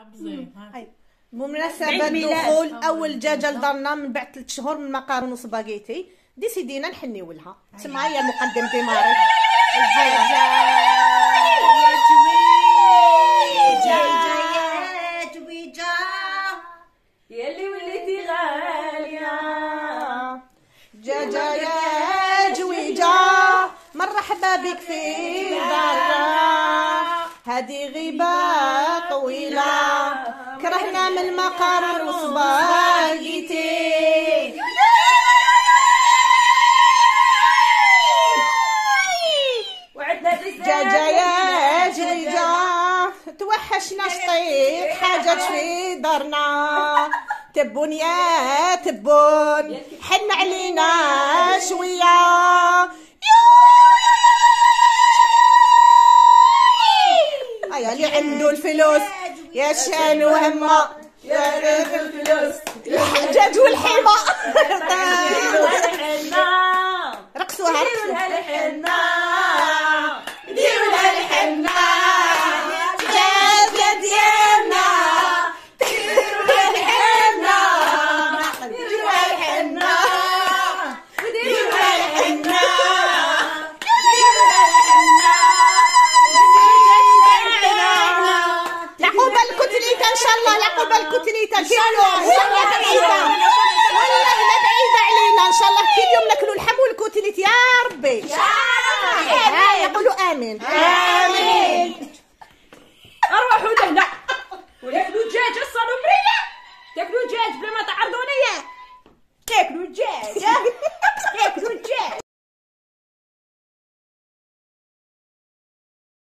بمناسبة دخول أول دجاجة لدارنا من بعد 3 شهور من مقارون وسباغيتي، ديسيدينا نحنيو لها. تما هي المقدم ديماري. الدجاجة يا جويجة يا جويجة ياللي وليتي غالية، دجاجة يا جويجة مرحبا بك في دارنا، هذه غيبة طويلة كرهنا من المقارون وسباغيتي. دجاجة يا جويجة توحشنا شطيط حاجات في دارنا، تبون يا تبون حن علينا شوية. يا اللي عنده الفلوس يا شانو همه يا ريت الفلوس الحجاج والحيمة. رقصوها ديرولها الحنة، ديرولها الحنة دجاجة ديالنا، ديرولها الحنة ديرولها الحنة ديرولها الحنة العقوبة الكتليتة ان شاء الله، العقوبة الكتليتة كل يوم والله بعيدة، والله ما بعيدة علينا ان شاء الله كل يوم ناكلوا اللحم والكتليت يا ربي. يقولوا امين. امين.